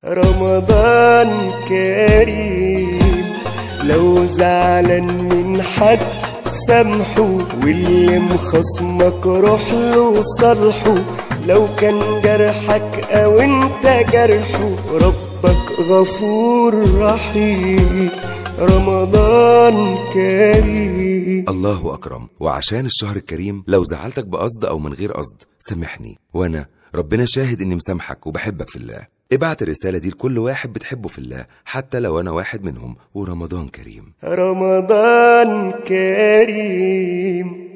رمضان كريم، لو زعلان من حد سامحه، واللي مخصمك روح له صالحه، لو كان جرحك او انت جرحه، ربك غفور رحيم. رمضان كريم. الله أكرم. وعشان الشهر الكريم لو زعلتك بقصد أو من غير قصد سامحني، وأنا ربنا شاهد إني مسامحك وبحبك في الله. ابعت الرسالة دي لكل واحد بتحبه في الله، حتى لو أنا واحد منهم. ورمضان كريم. رمضان كريم.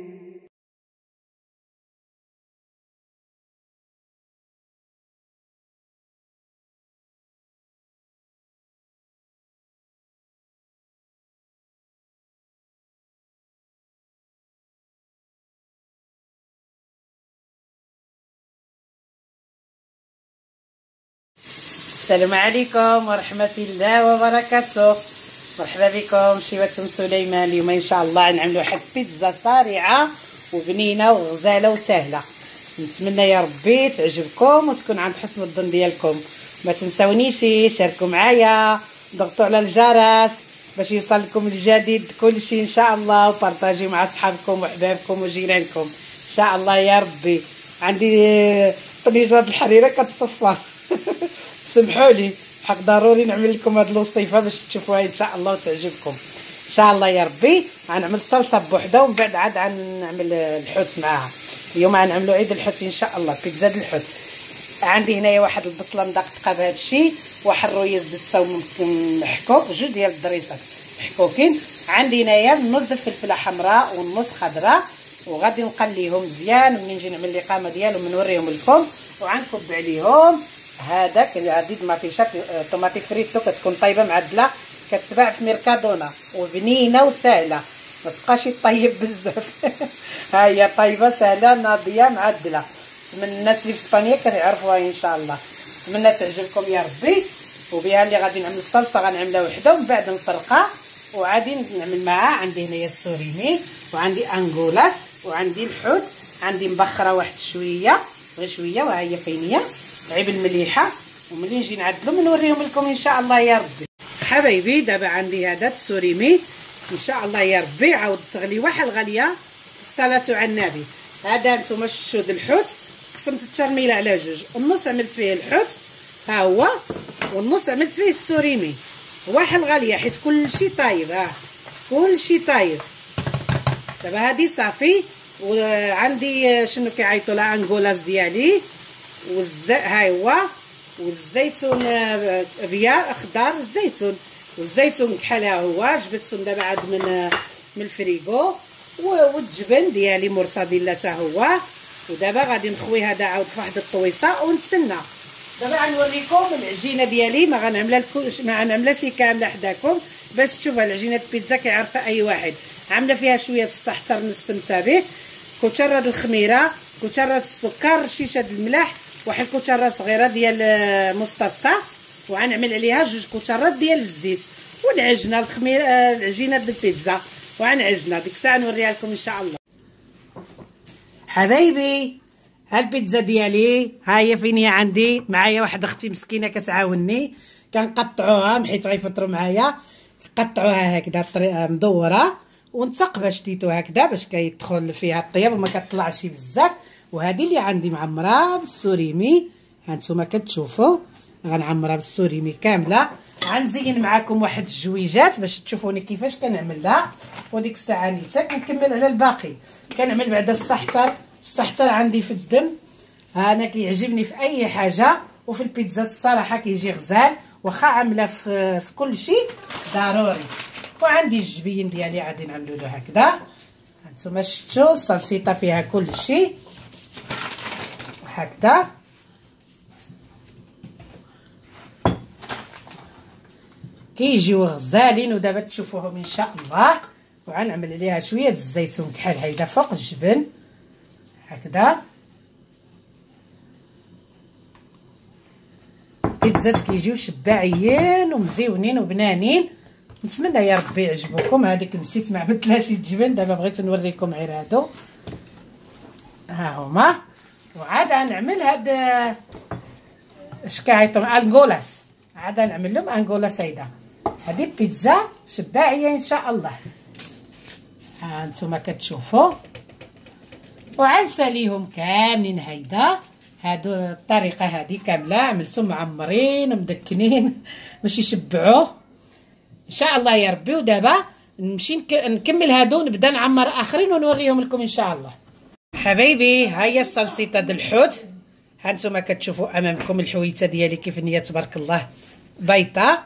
السلام عليكم ورحمة الله وبركاته. مرحبا بكم شيوات سليمان. اليوم ان شاء الله نعملوا واحد بيتزا سريعه وبنينه وغزاله وسهله. نتمنى يا ربي تعجبكم وتكون عند حسن الظن ديالكم. ما تنسونيش شاركوا معايا، ضغطوا على الجرس باش يوصل لكم الجديد كل شيء ان شاء الله، وبارطاجيو مع اصحابكم وحبابكم وجيرانكم ان شاء الله يا ربي. عندي طنجره الحريره كتصفى سمحوا لي، حق ضروري نعمل لكم هاد الوصفه باش تشوفوها ان شاء الله وتعجبكم ان شاء الله يا ربي. غنعمل الصلصه بوحده ومن بعد عاد غنعمل الحوت معاها. اليوم غنعملوا عيد الحوت ان شاء الله، بيتزا الحوت. عندي هنايا واحد البصله مدقدقه بهذا الشيء، واحد الرويز د الثوم محكوك، جوج ديال الدريسات محكوكين. عندي هنايا نص الفلفله حمراء والنص خضراء، وغادي نقليهم مزيان. ومنين نجي نعمل الاقامه ديالهم نوريهم لكم وغنكب عليهم هذاك هذه طوماطي فريتو كتكون طايبه معدله، كتباع في ميركادونا وبنينه وسهله، ما تبقاش طيب بزاف ها هي طايبه سهله ناضيه معدله. نتمنى الناس اللي في اسبانيا كيعرفوها ان شاء الله. نتمنى تعجبكم يا ربي. وبها اللي غادي نعمل الصلصه غنعملها وحده ومن بعد نفرقها وعادي نعمل معها. عندي هنايا السوريمي وعندي انغولاس وعندي الحوت، عندي مبخره واحد شويه غير شويه وها هي فينيه عيب المليحه. وملي نجي نعدلهم نوريهم لكم ان شاء الله يا ربي. حبايبي دابا عندي هذا السوريمي ان شاء الله يا ربي. عاود تغلي واحد الغليه الصلاه على النبي. هذا نتوما شفتوا الحوت قسمت الترميله على جوج، النص عملت فيه الحوت ها هو، والنص عملت فيه السوريمي. واحد الغليه حيت كلشي طايب، ها كلشي طايب. دابا هذه صافي. وعندي شنو كيعيطوا لها انغولاس ديالي ها هو، والزيتون ابيض اخضر الزيتون، والزيتون بحال ها هو جبدتهم دابا عاد من الفريغو. والجبن ديالي مرساديلا حتى هو. ودابا غادي نخوي هذا عاود فواحد الطويصه ونتسنى. دابا غنوريكم العجينه ديالي، ما غنعملهاش كامله حداكم باش تشوفوا العجينه البيتزا كيعرفها اي واحد. عامله فيها شويه السحتر نسمتها به، كوتشره الخميره، كوتشره السكر، شيشه الملح، واحد الكوتشره صغيره ديال مستسا، وغنعمل عليها جوج كوتشرات ديال الزيت. والعجنه الخميره العجينه البيتزا وغنعجنها ديك الساعه نوريها لكم ان شاء الله. حبايبي ها البيتزا ديالي ها هي فين هي. عندي معايا واحد اختي مسكينه كتعاونني، كنقطعوها حيت غيفطروا معايا. تقطعوها هكذا بطريقه مدوره ونتقبه شديتو هكذا باش كيدخل فيها الطياب وما كطلعش بزاف. وهذه اللي عندي معمره بالسوريمي، هانتوما كتشوفوا غنعمرها بالسوريمي كامله. غنزين معكم واحد الجويجات باش تشوفوني كيفاش كنعملها. وديك الساعه نيتا كنكمل على الباقي. كنعمل بعدا السحتر. السحتر عندي في الدم، انا كيعجبني في اي حاجه، وفي البيتزا الصراحه كيجي غزال واخا عامله في كل شيء ضروري. وعندي الجبين ديالي غادي نعملو له هكذا. هانتوما شفتوا الصلصيطه فيها كل شيء هكذا. كيجيو غزالين ودابا تشوفوهم ان شاء الله. وغنعمل عليها شويه الزيتون كحل هيدا فوق الجبن هكذا. بيتزات كيجيو شباعيين ومزيونين وبنانين. نتمنى يا ربي يعجبوكم. هذيك نسيت ما عملتلهاش الجبن، دابا بغيت نوريكم غير هادو ها هما. وعاد غنعمل هاد اش كيعيطوا انغولاس. عاد نعمل لهم انغولا سايده. هذه بيتزا شباعيه ان شاء الله. ها انتم كتشوفوا، وعنساليهم كاملين. هادو الطريقه هذه كامله عملتهم معمرين ومدكنين باش يشبعوه ان شاء الله يا ربي. ودابا نمشي نكمل هادو ونبدا نعمر اخرين ونوريهم لكم ان شاء الله. حبايبي ها هي الصلصيطه د الحوت. ها نتوما كتشوفوا امامكم الحويته ديالي كيف هي تبارك الله بيضه.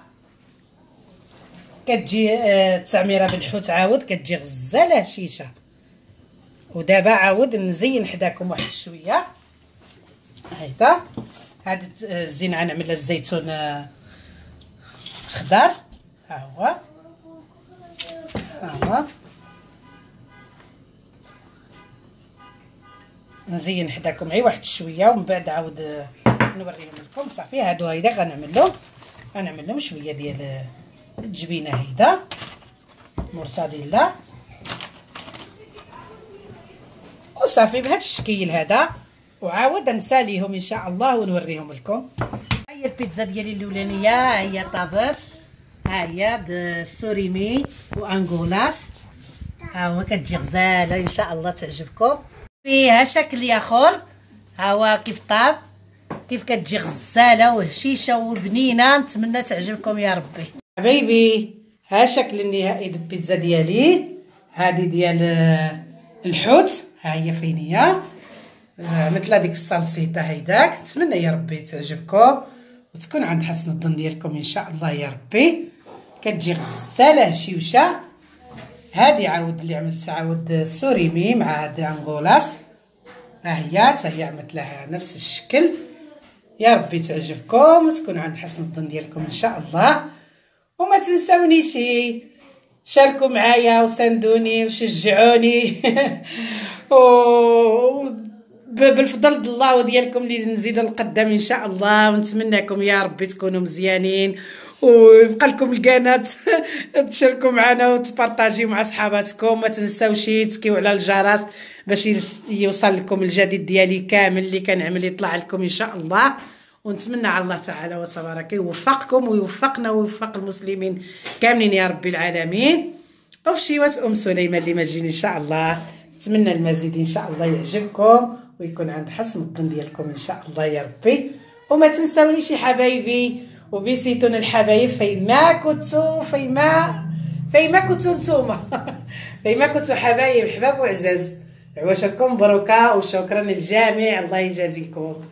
كتجي التعميره بالحوت عاود كتجي غزاله هشيشه. ودابا عاود نزين حداكم واحد شويه. هيدا هاد الزينه غنعملها الزيتون خضر. ها هو نزين حداكم غير واحد شويه ومن بعد عاود نوريهم لكم. صافي هادو هيدا غنعمل لهم شويه ديال الجبينه هيدا مورساديلا وصافي بهذا الشكل هذا. وعاود نساليهم ان شاء الله ونوريهم لكم. ها هي البيتزا ديالي الاولانيه، ها هي طابت، ها هي السوريمي وانغولاس. ها هو كتجي غزاله ان شاء الله تعجبكم. فيها شكل اخر، ها هو كيف طاب، كيف كتجي غزاله وهشيشه وبنينه. نتمنى تعجبكم يا ربي. حبايبي ها شكل النهائي البيتزا ديالي. هذه ديال الحوت، ها هي فين هي مثل هذيك الصلصيطه هيداك. نتمنى يا ربي تعجبكم وتكون عند حسن الظن ديالكم ان شاء الله يا ربي. كتجي غزاله هشيوشه. هذه عاود اللي عملتها عاود السوريمي مع هاد انغولاس. ها هي حتى هي عملت لها نفس الشكل. يا ربي تعجبكم وتكون عند حسن الظن ديالكم ان شاء الله. وما تنسونيش شاركوا معايا وساندوني وشجعوني بالفضل الله وديالكم اللي نزيدوا لقدام ان شاء الله. ونتمنىكم يا ربي تكونوا مزيانين ويبقى لكم القناه تشاركوا معنا وتبارطاجيو مع صحاباتكم. ما تنساوش تكيو على الجرس باش يوصل لكم الجديد ديالي كامل اللي كنعمل يطلع لكم ان شاء الله. ونتمنى على الله تعالى وتبارك يوفقكم ويوفقنا ويوفق المسلمين كاملين يا رب العالمين. وفي شيوات سليمه اللي ما تجيني ان شاء الله. نتمنى المزيد ان شاء الله يعجبكم ويكون عند حسن الظن ديالكم ان شاء الله يا ربي. وما تنسونيش يا حبايبي وبيسيتون الحبايب فيما كنتو فيما كنتو نتوما فيما كنتو حبايب حباب وعزاز. عواشركم مبروكه وشكرا للجميع. الله يجازيكم.